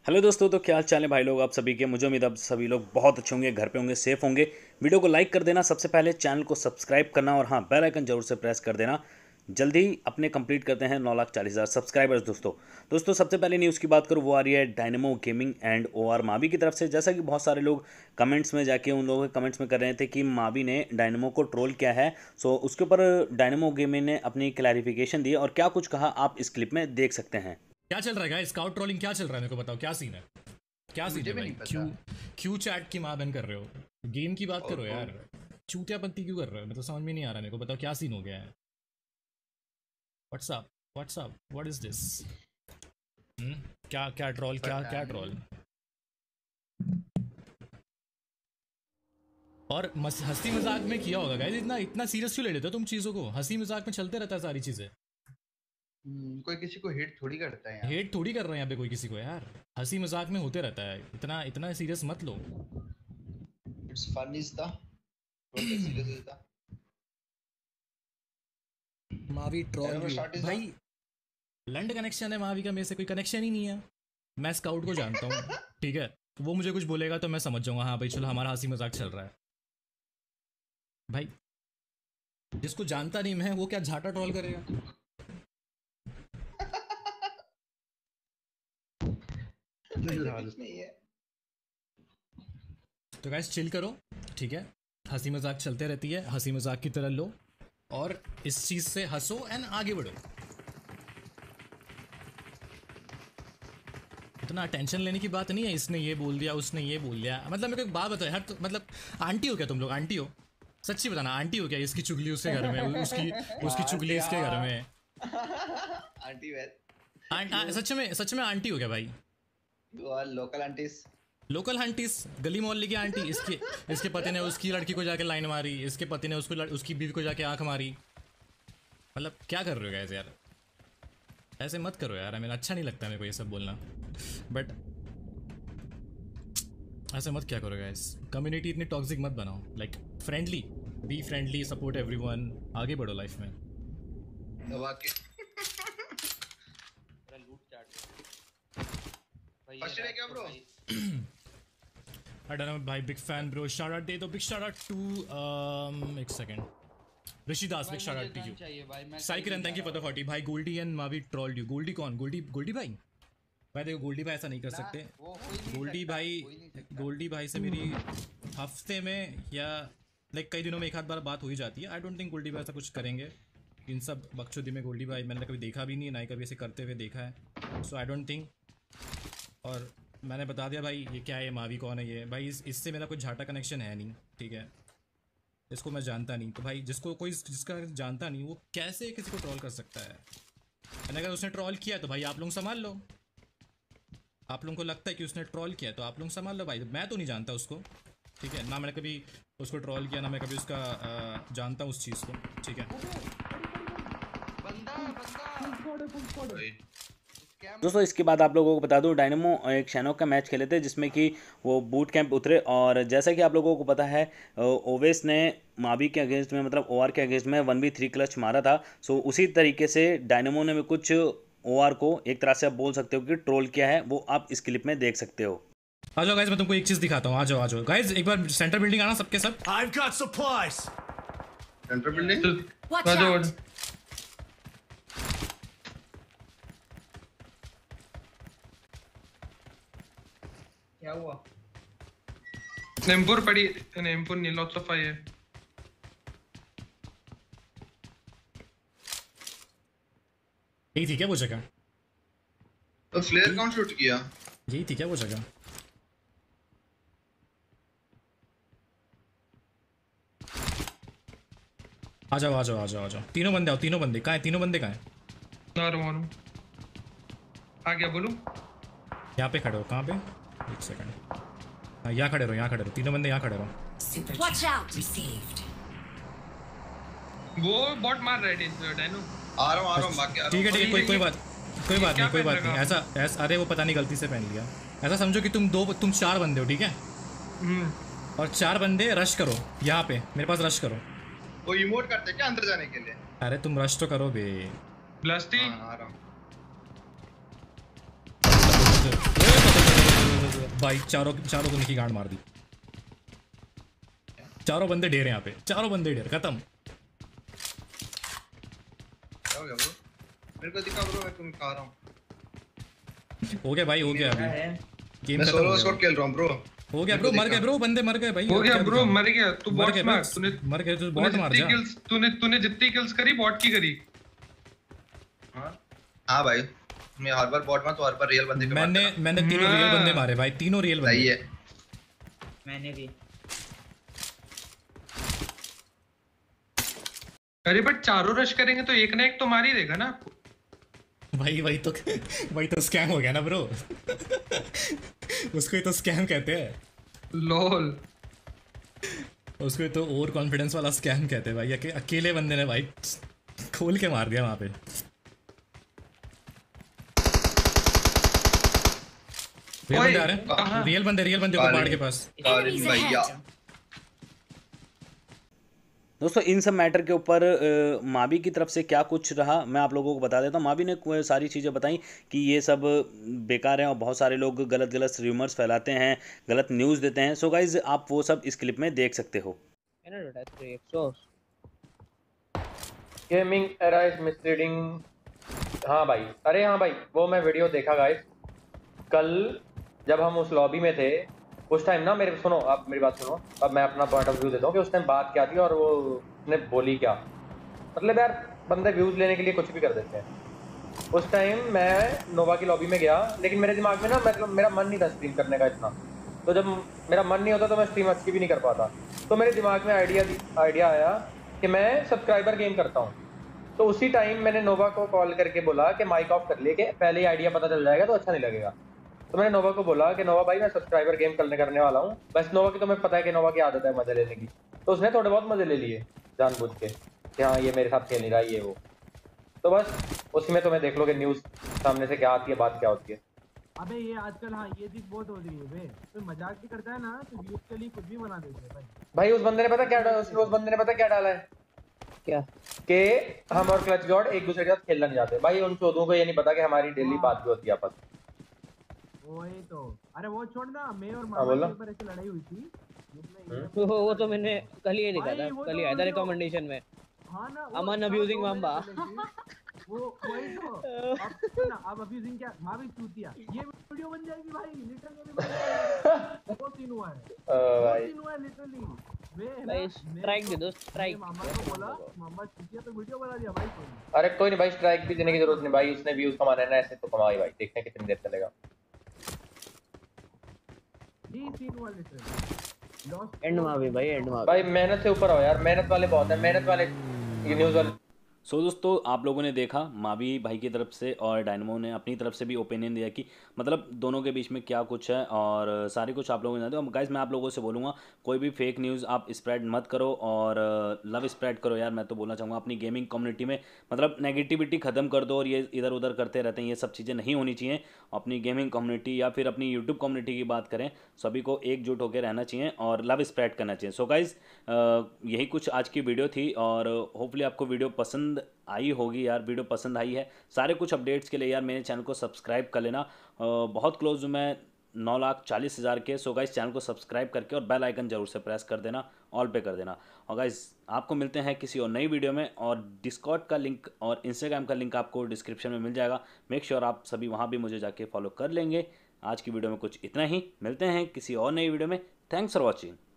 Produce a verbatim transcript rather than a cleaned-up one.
Hello दोस्तों, तो क्या हाल चाल है भाई लोग। आप सभी के मुझे उम्मीद है आप सभी लोग बहुत अच्छे होंगे, घर पे होंगे, सेफ होंगे। वीडियो को लाइक कर देना, सबसे पहले चैनल को सब्सक्राइब करना और हाँ बेल आइकन जरूर से प्रेस कर देना। जल्दी अपने कंप्लीट करते हैं नौ लाख चालीस हज़ार सब्सक्राइबर्स। दोस्तों दोस्तों सबसे पहले न्यूज़ की बात करूँ, वो आ रही है Dynamo gaming and O R Mavi की तरफ से। जैसा कि बहुत सारे लोग कमेंट्स में जाके उन लोगों के कमेंट्स में कर रहे थे कि मावी ने डायनेमो को ट्रोल किया है। सो उसके ऊपर डायनेमो गेमिंग ने अपनी क्लैरिफिकेशन दी और क्या कुछ कहा आप इस क्लिप में देख सकते हैं। क्या चल रहा है गाइस? स्काउट ट्रोलिंग क्या चल रहा है, मेरे को बताओ क्या सीन है, क्या सीन है भाई? क्यों क्यों चैट की मां बन कर रहे हो? गेम की बात करो यार, चूतियापंती क्यों कर रहे हो? मैं तो समझ में नहीं आ रहा, मेरे को बताओ क्या सीन हो गया है। What's up what's up what is this? हम्म क्या क्या ट्रोल, क्या क्या ट्रोल? और हंसी मजाक में किया होगा गाइस, इतना इतना सीरियस क्यों ले लेते हो तुम चीजों को? हंसी मजाक में चलते रहता है सारी चीजें। कोई किसी को हेट थोड़ी करता है यार। हेट थोड़ी कर रहे हैं यहाँ पे कोई किसी को यार, हंसी मजाक में होते रहता है, इतना इतना सीरियस मत लो। इट्स फनी था, थोड़ा सीरियस था। मावी ट्रोल भाई, लैंड कनेक्शन है मावी का, मेरे से कोई कनेक्शन ही नहीं है। मैं स्काउट को जानता हूँ ठीक है, तो वो मुझे कुछ बोलेगा तो मैं समझ जाऊंगा हाँ भाई चलो हमारा हंसी मजाक चल रहा है। भाई जिसको जानता नहीं मैं, वो क्या झाटा ट्रोल करेगा? तो गाइस चिल करो ठीक है, हंसी मजाक चलते रहती है, हंसी मजाक की तरह लो और इस चीज से हंसो एंड आगे बढ़ो। इतना टेंशन लेने की बात नहीं है, इसने ये बोल दिया उसने ये बोल दिया। मतलब मेरे को एक बात बताओ यार, तो मतलब आंटी हो क्या तुम लोग? आंटी हो? सच्ची बताना, आंटी हो क्या? इसकी चुगली उसके घर में, उसकी उसकी चुगली इसके घर में। आंटी आ, सच में सच में आंटी हो क्या भाई? लोकल आंटीज, लोकल आंटीज, गली मोहल्ले की आंटी। इसके इसके पति ने उसकी लड़की को जाके लाइन मारी, इसके पति ने उसको उसकी बीवी को जाके आंख मारी। मतलब क्या कर रहे हो गाइस यार, ऐसे मत करो यार, मेरा अच्छा नहीं लगता मेरे को ये सब बोलना, बट ऐसे मत क्या करो गाइस। कम्युनिटी इतनी टॉक्सिक मत बनाओ, like friendly, be friendly, support everyone, आगे बढ़ो लाइफ में। दबा के लूट चाट फर्स्ट है क्या ब्रो? I don't know भाई, big fan bro, shout out दे दो, बिग शाउट आउट टू एक second Rishidas, big shout out to you. Sai Kiran thank you for the forty भाई। Goldie and Mavi trolled you. Goldie कौन? गोल्डी गोल्डी भाई? भाई देखो गोल्डी भाई ऐसा नहीं कर सकते। गोल्डी भाई गोल्डी भाई से मेरी हफ्ते में या लाइक कई दिनों में एक आध बार बात हो ही जाती है। आई डोंट थिंक गोल्डी भाई ऐसा कुछ करेंगे। इन सब बकचोदी में गोल्डी भाई मैंने कभी देखा भी नहीं है, ना ही कभी ऐसे करते हुए देखा है। So I don't think. और मैंने बता दिया भाई ये क्या है, मावी कौन है ये भाई, इस इससे मेरा कोई झाटा कनेक्शन है नहीं ठीक है, इसको मैं जानता नहीं। तो भाई जिसको कोई जिसका जानता नहीं वो कैसे किसी को ट्रोल कर सकता है? और अगर उसने ट्रोल किया तो भाई आप लोग संभाल लो। आप लोगों को लगता है कि उसने ट्रोल किया तो आप लोग संभाल लो भाई, मैं तो नहीं जानता उसको ठीक है, ना मैंने कभी उसको ट्रोल किया, ना मैं कभी उसका आ, जानता हूँ उस चीज़ को ठीक है। बंदा बंदा दोस्तों इसके बाद आप लोगों को बता दूं, डायनेमो एक शैनॉक का मैच खेले थे जिसमें कि वो बूट कैंप उतरे और जैसा कि आप लोगों को पता है ओवेस ने मावी के अगेंस्ट में, मतलब ओआर के अगेंस्ट में वन वी थ्री क्लच मारा था। सो उसी तरीके से डायनेमो ने भी कुछ ओआर को एक तरह से आप बोल सकते हो कि ट्रोल किया है, वो आप इस क्लिप में देख सकते हो। आ जाओ गाइस, मैं तुमको एक चीज़ दिखाता हूँ, आ जाओ आ जाओ गाइस, एक बार सेंटर बिल्डिंग आना सबके सब। I've got supplies. Centre building Watch out. क्या हुआ? नेमपुर पड़ी, नेमपुर नहीं, lots of fire. यही थी क्या वो जगह? तो फ्लेयर कौन शूट किया? यही थी क्या वो जगह? आ जाओ आ जाओ आ जाओ आ जाओ, तीनों बंदे आओ, तीनों बंदे कहाँ हैं? तीनों बंदे कहाँ हैं? मारो मारो, आ गया बोलूं? यहाँ पे खड़े हो, कहाँ पे? एक सेकंड, हाँ यहाँ खड़े रहो, यहाँ खड़े रहो, तीनों बंदे यहाँ खड़े रहो। Watch out! Received. वो बॉट मार रहा है डायनो। आ रहा हूं आ रहा हूं भाग के आ रहा हूं। ठीक है ठीक है, कोई कोई बात कोई बात नहीं, कोई बात नहीं, ऐसा ऐसा अरे वो पता नहीं गलती से पहन लिया। ऐसा समझो कि तुम दो तुम चार बंदे हो ठीक है, और चार बंदे रश करो यहाँ पे, मेरे पास रश करो। वो इमोट करते क्या अंदर जाने के लिए? अरे तुम रश तो करो बे। ब्लास्टी आ रहा हूं। भाई चारों चारों को निकी गांड मार दी। चारों बंदे ढेर हैं यहाँ पे, चारों बंदे ढेर खत्म। क्या हो गया ब्रो? मेरे को दिखा ब्रो, मैं तुम खा रहा हूँ। हो गया भाई, हो गया अभी गेम मैं खत्म सोलो हो स्क्वाड गया। खेल रहा हूँ ब्रो। हो गया ब्रो, मर गए ब्रो, बंदे मर गए भाई। हो गया क्या ब्रो, दिखाऊं? मर गया तू। मर बॉट्स गए मार, बस, तूने मर गए तो तूने बॉट मार जितनी जा। किल्स तूने तूने जितनी किल्स करी बॉट की करी। हाँ हाँ भाई, मैं हर बार बॉट मार तो हर बार रियल बंदे पे मारता मैंने ना। मैंने तीनों रियल हाँ। बंदे मारे भाई, तीनों रियल सही बंदे। है। मैंने भी। अरे बट चारों रश करेंगे तो एक ना एक तो मार ही देगा ना आपको। भाई वही तो वही तो स्कैम हो गया ना ब्रो। उसको ही तो स्कैम कहते हैं, लॉल। उसको ही तो ओवर कॉन्फिडेंस वाला स्कैम कहते हैं भाई। अके, अकेले बंदे ने भाई खोल के मार दिया वहां पे। रियल ओए, बंदे आ रहे हैं, कहाँ? रियल बंदे, रियल बंदे को काली- पहाड़ के पास। Enemies कालिन भैया। ahead. दोस्तों इन सब मैटर के ऊपर अ, मावी की तरफ से क्या कुछ रहा मैं आप लोगों को बता देता हूँ। मावी ने कोई सारी चीज़ें बताई कि ये सब बेकार है और बहुत सारे लोग गलत गलत र्यूमर्स फैलाते हैं, गलत न्यूज़ देते हैं। सो गाइज आप वो सब इस क्लिप में देख सकते हो। Gaming era is misleading. हाँ भाई, अरे हाँ भाई, वो मैं वीडियो देखा गाइस कल जब हम उस लॉबी में थे। उस टाइम ना मेरे सुनो, आप मेरी बात सुनो, अब मैं अपना पॉइंट ऑफ व्यू देता हूँ कि उस टाइम बात क्या थी और वो उसने बोली क्या। मतलब यार बंदे व्यूज लेने के लिए कुछ भी कर देते हैं। उस टाइम मैं नोवा की लॉबी में गया, लेकिन मेरे दिमाग में ना मतलब मेरा मन नहीं था स्ट्रीम करने का इतना। तो जब मेरा मन नहीं होता तो मैं स्ट्रीम अच्छी भी नहीं कर पाता। तो मेरे दिमाग में आइडिया आइडिया आया कि मैं सब्सक्राइबर गेम करता हूँ। तो उसी टाइम मैंने नोवा को कॉल करके बोला कि माइक ऑफ कर ले, कि पहले ही आइडिया पता चल जाएगा तो अच्छा नहीं लगेगा। तो मैंने नोवा को बोला कि नोवा भाई मैं सब्सक्राइबर गेम करने करने वाला हूँ। बस नोवा की तुम्हें पता है कि नोवा की आदत है मजे लेने की। तो उसने थोड़े बहुत मजे ले लिए जानबूझ के कि हाँ ये मेरे साथ खेल नहीं रहा ये वो। तो बस उसी में तुम्हें देख लो कि न्यूज़ सामने से क्या आती है, बात क्या होती है। अबे ये आजकल हाँ ये चीज बहुत हो रही है बे। तो मजाक भी करता है ना तो व्यूज के लिए कुछ भी बना देते हैं भाई। भाई उस बंदे ने पता क्या डाला, उसने उस बंदे ने पता क्या डाला है क्या कि हम और क्लच गॉड एक दूसरे के साथ खेलना नहीं चाहते। भाई उन चौदों को ये नहीं पता कि हमारी डेली बात भी होती है आपस में। वही तो, अरे वो छोड़ ना, मैं और हाँ, बोलो। मामा के ऊपर ऐसे लड़ाई हुई थी जिसमें ये- वो वो तो मैंने कल ही देखा भाई, था, वो कल तो ही आया था वीडियो- रिकमेंडेशन में। हाँ ना वो अमन चार abusing दो मामा। महीने पहले की, वो वही तो अब ना अब अब्यूजिंग क्या मावी चूतिया ये वीडियो बन जाएगी भाई लिटरली। वो सीन हुआ है, अ, वो भाई सीन हुआ है लिटरली। मैं है भाई, ना, मैं strike तो- दे दो, strike। मैंने मामा को बोला मामा चूतिया तो वीडियो बना दिया भाई कोई। अरे कोई नहीं भाई, स्ट्राइक भी देने की जरूरत नहीं भाई। उसने व्यूज कमाने ना, ऐसे तो कमाए भाई। देखते हैं कितनी देर चलेगा। ये सीन हुआ लिटरली लॉस्ट एंड मावी भाई, एंड मावी। भाई मेहनत से ऊपर आओ यार, मेहनत वाले बहुत है, मेहनत वाले ये न्यूज़ वाले। सो so, दोस्तों आप लोगों ने देखा मावी भाई की तरफ से और डायनमो ने अपनी तरफ से भी ओपिनियन दिया कि मतलब दोनों के बीच में क्या कुछ है और सारी कुछ आप लोगों ने जानते हो। गाइस मैं आप लोगों से बोलूँगा कोई भी फेक न्यूज़ आप स्प्रेड मत करो और लव स्प्रेड करो यार। मैं तो बोलना चाहूँगा अपनी गेमिंग कम्युनिटी में मतलब नेगेटिविटी ख़त्म कर दो और ये इधर उधर करते रहते हैं, ये सब चीज़ें नहीं होनी चाहिए। अपनी गेमिंग कम्युनिटी या फिर अपनी यूट्यूब कम्युनिटी की बात करें, सभी को एकजुट होकर रहना चाहिए और लव स्प्रेड करना चाहिए। सो गाइस यही कुछ आज की वीडियो थी और होपफुली आपको वीडियो पसंद आई होगी यार। वीडियो पसंद आई है, सारे कुछ अपडेट्स के लिए यार मेरे चैनल को सब्सक्राइब कर लेना। बहुत क्लोज हूँ मैं नौ लाख चालीस हज़ार के। सो गाइस चैनल को सब्सक्राइब करके और बेल आइकन जरूर से प्रेस कर देना, ऑल पे कर देना। और गाइस आपको मिलते हैं किसी और नई वीडियो में और डिस्कॉर्ड का लिंक और इंस्टाग्राम का लिंक आपको डिस्क्रिप्शन में मिल जाएगा। मेक श्योर आप सभी वहाँ भी मुझे जाके फॉलो कर लेंगे। आज की वीडियो में कुछ इतना ही, मिलते हैं किसी और नई वीडियो में। Thanks for watching.